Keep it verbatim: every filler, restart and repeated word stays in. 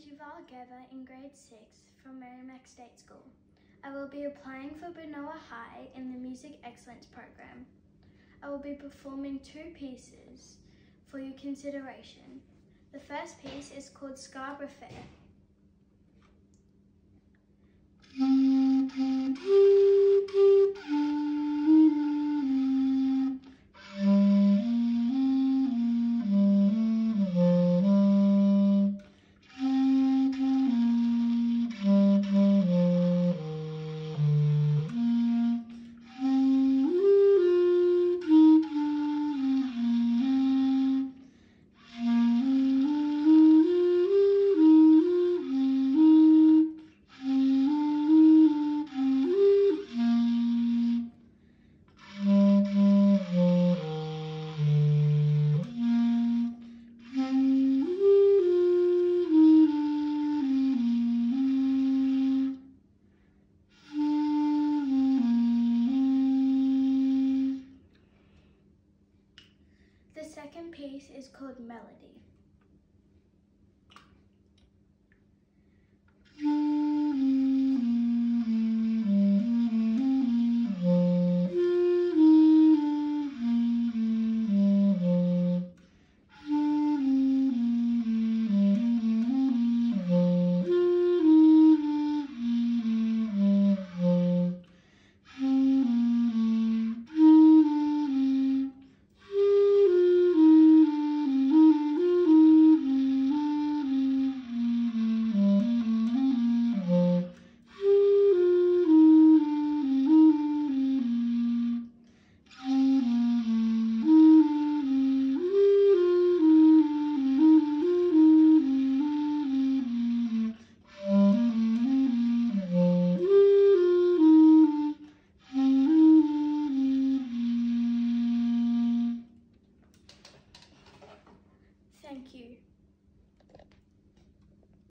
is Yuval Geva in grade six from Merrimack State School. I will be applying for Benowa High in the Music Excellence program. I will be performing two pieces for your consideration. The first piece is called Scarborough Fair. The second piece is called Melody.